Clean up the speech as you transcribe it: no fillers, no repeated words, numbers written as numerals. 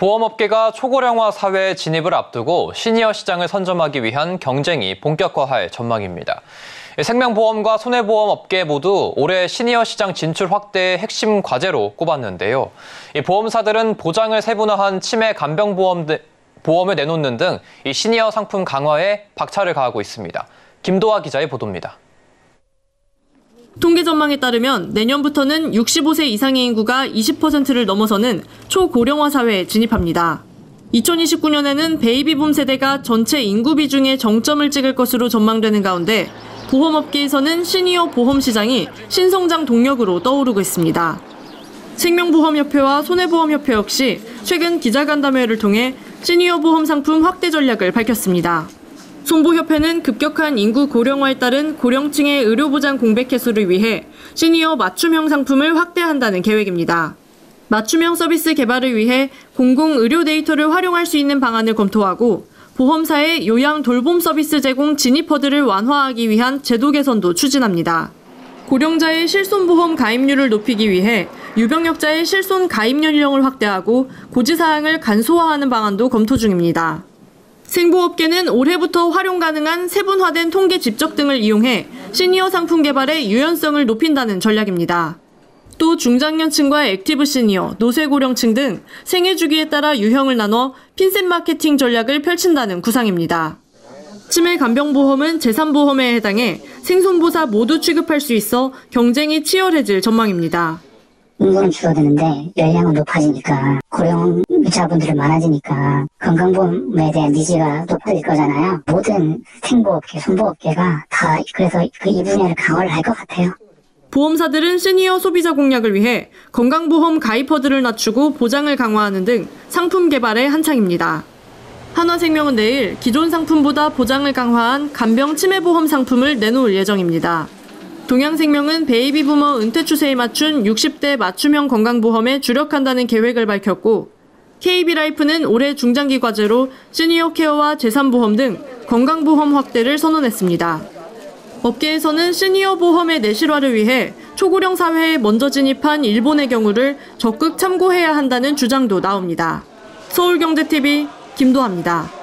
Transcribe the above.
보험업계가 초고령화 사회에 진입을 앞두고 시니어 시장을 선점하기 위한 경쟁이 본격화할 전망입니다. 생명보험과 손해보험 업계 모두 올해 시니어 시장 진출 확대의 핵심 과제로 꼽았는데요. 보험사들은 보장을 세분화한 치매 간병보험을 내놓는 등 시니어 상품 강화에 박차를 가하고 있습니다. 김도하 기자의 보도입니다. 통계 전망에 따르면 내년부터는 65세 이상의 인구가 20%를 넘어서는 초고령화 사회에 진입합니다. 2029년에는 베이비붐 세대가 전체 인구 비중의 정점을 찍을 것으로 전망되는 가운데 보험업계에서는 시니어 보험 시장이 신성장 동력으로 떠오르고 있습니다. 생명보험협회와 손해보험협회 역시 최근 기자간담회를 통해 시니어 보험 상품 확대 전략을 밝혔습니다. 손보협회는 급격한 인구 고령화에 따른 고령층의 의료보장 공백 해소를 위해 시니어 맞춤형 상품을 확대한다는 계획입니다. 맞춤형 서비스 개발을 위해 공공의료 데이터를 활용할 수 있는 방안을 검토하고 보험사의 요양 돌봄 서비스 제공 진입 허들을 완화하기 위한 제도 개선도 추진합니다. 고령자의 실손보험 가입률을 높이기 위해 유병력자의 실손 가입 연령을 확대하고 고지사항을 간소화하는 방안도 검토 중입니다. 생보업계는 올해부터 활용 가능한 세분화된 통계 집적 등을 이용해 시니어 상품 개발의 유연성을 높인다는 전략입니다. 또 중장년층과 액티브 시니어, 노쇠고령층 등 생애 주기에 따라 유형을 나눠 핀셋 마케팅 전략을 펼친다는 구상입니다. 치매 간병보험은 재산보험에 해당해 생손보사 모두 취급할 수 있어 경쟁이 치열해질 전망입니다. 인구는 줄어드는데 연령은 높아지니까 고령자분들이 많아지니까 건강보험에 대한 니즈가 높아질 거잖아요. 모든 생보업계, 손보업계가 다 그래서 이 분야를 강화를 할 것 같아요. 보험사들은 시니어 소비자 공략을 위해 건강보험 가입 허들을 낮추고 보장을 강화하는 등 상품 개발에 한창입니다. 한화생명은 내일 기존 상품보다 보장을 강화한 간병 치매보험 상품을 내놓을 예정입니다. 동양생명은 베이비부머 은퇴 추세에 맞춘 60대 맞춤형 건강보험에 주력한다는 계획을 밝혔고 KB라이프는 올해 중장기 과제로 시니어 케어와 재산보험 등 건강보험 확대를 선언했습니다. 업계에서는 시니어 보험의 내실화를 위해 초고령 사회에 먼저 진입한 일본의 경우를 적극 참고해야 한다는 주장도 나옵니다. 서울경제TV 김도하입니다.